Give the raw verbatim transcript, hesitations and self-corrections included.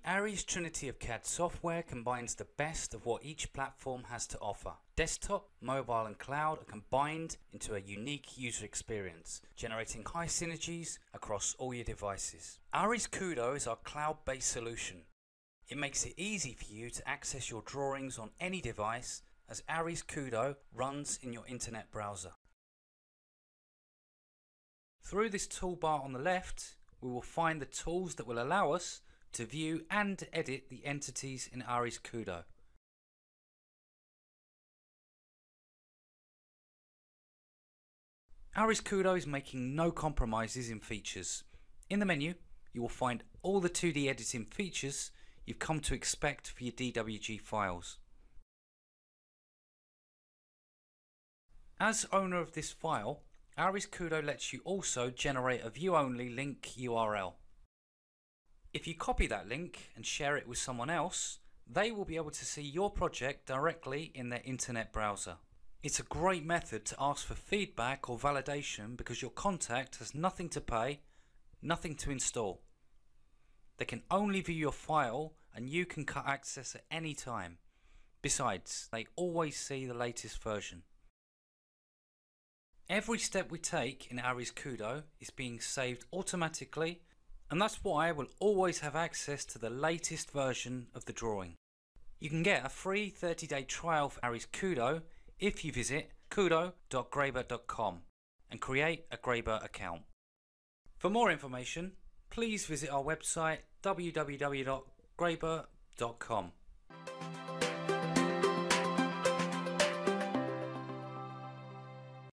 ARES Trinity of C A D software combines the best of what each platform has to offer. Desktop, mobile and cloud are combined into a unique user experience, generating high synergies across all your devices. ARES Kudo is our cloud-based solution. It makes it easy for you to access your drawings on any device as ARES Kudo runs in your internet browser. Through this toolbar on the left, we will find the tools that will allow us to view and edit the entities in ARES Kudo. ARES Kudo is making no compromises in features. In the menu, you will find all the two D editing features you've come to expect for your D W G files. As owner of this file, ARES Kudo lets you also generate a view-only link U R L. If you copy that link and share it with someone else, they will be able to see your project directly in their internet browser. It's a great method to ask for feedback or validation because your contact has nothing to pay, nothing to install. They can only view your file and you can cut access at any time. Besides, they always see the latest version. Every step we take in ARES Kudo is being saved automatically, and that's why we'll always have access to the latest version of the drawing. You can get a free thirty day trial for ARES Kudo if you visit kudo dot graebert dot com and create a Graebert account. For more information, please visit our website w w w dot graebert dot com.